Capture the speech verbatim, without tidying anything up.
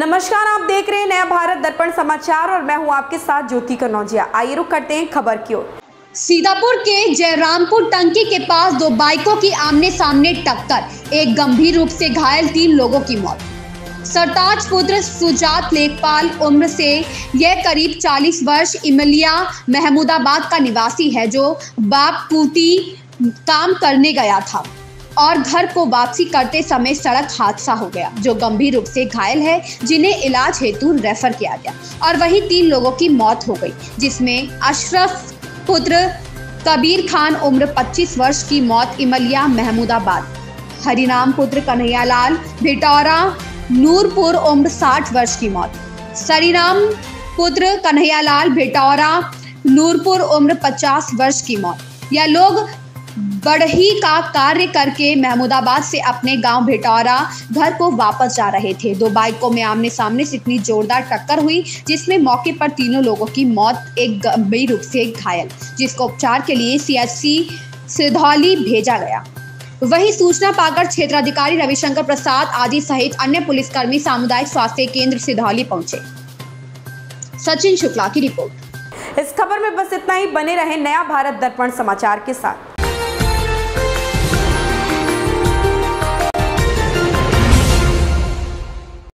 नमस्कार, आप देख रहे हैं नया भारत दर्पण समाचार और मैं हूं आपके साथ ज्योति कनौजिया। आइए रुक करते हैं खबर की ओर। सीतापुर के जयरामपुर टंकी के पास दो बाइकों की आमने सामने टक्कर, एक गंभीर रूप से घायल, तीन लोगों की मौत। सरताज पुत्र सुजात लेखपाल उम्र से यह करीब चालीस वर्ष इमलिया महमूदाबाद का निवासी है, जो बाप कुटी काम करने गया था और घर को वापसी करते समय सड़क हादसा हो गया, जो गंभीर रूप से घायल है, जिन्हें इलाज हेतु रेफर किया गया और वहीं तीन लोगों की मौत हो गई, जिसमें अशरफ पुत्र कबीर खान उम्र पच्चीस वर्ष की मौत इमलिया महमूदाबाद, हरिनाम पुत्र कन्हैयालाल भिटौरा नूरपुर उम्र साठ वर्ष की मौत, सरीनाम पुत्र कन्हैयालाल भिटौरा नूरपुर उम्र पचास वर्ष की मौत। यह लोग बढ़ही का कार्य करके महमूदाबाद से अपने गांव भिटौरा घर को वापस जा रहे थे। दो बाइकों में आमने सामने से इतनी जोरदार टक्कर हुई, जिसमें मौके पर तीनों लोगों की मौत, एक गंभीर रूप से घायल, जिसको उपचार के लिए सीएचसी सिधौली भेजा गया। वहीं सूचना पाकर क्षेत्राधिकारी रविशंकर प्रसाद आदि सहित अन्य पुलिसकर्मी सामुदायिक स्वास्थ्य केंद्र सिधौली पहुंचे। सचिन शुक्ला की रिपोर्ट। इस खबर में बस इतना ही। बने रहे नया भारत दर्पण समाचार के साथ।